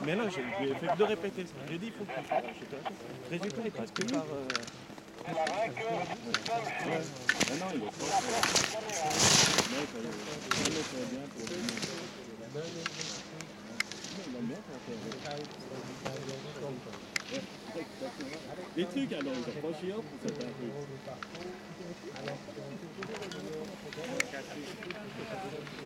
Mais là, j'ai fait de répéter ça. J'ai dit, il faut que tu fasses. Résultat, il passe que par. Ouais. Mais non, il est pas. Mais ça est bien pour lui. Il aime bien faire. Les trucs, alors, ils sont pas chiants pour certains trucs.